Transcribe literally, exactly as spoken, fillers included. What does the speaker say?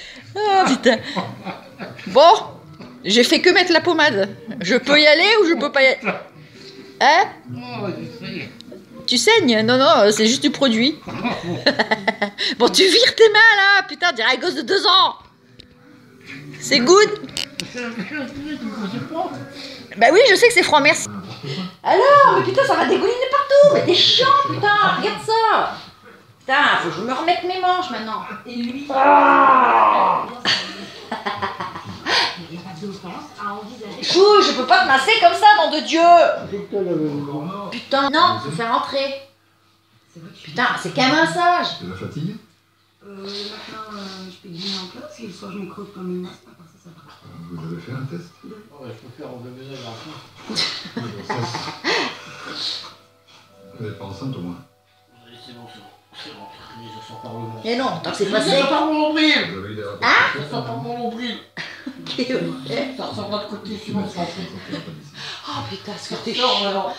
Ah putain. Bon, j'ai fait que mettre la pommade. Je peux y aller ou je peux pas y aller? Hein? Tu saignes? Non, non, c'est juste du produit. Bon, tu vires tes mains là, putain, dirais un gosse de deux ans. C'est good? Bah oui, je sais que c'est froid, merci. Alors, mais putain, ça va dégouliner partout. Mais t'es chiant, putain, regarde ça. Putain, faut que je me remette mes manches maintenant. Et lui, Ah. Chou, je peux pas te masser comme ça, nom de Dieu. Putain, non, faut faire entrer. Putain, c'est qu'un massage. C'est la fatigue? Euh, le matin, euh, je peux dîner en place et le soir, je me croque comme une masse. À part ça, ça va. Vous avez fait un test? Ouais, je peux faire en bébé garçon. Vous n'êtes pas enceinte au moins? Oui, c'est bon, c'est bon. C'est bon, ça sort par le ventre. Mais non, tant que c'est Ça passé. sort par mon nombril. Vous avez eu des rapports? Ah? Ça sort par mon nombril. Ça ressort de l'autre côté, sinon ça en fait. Oh putain, ce que t'es Sors, alors.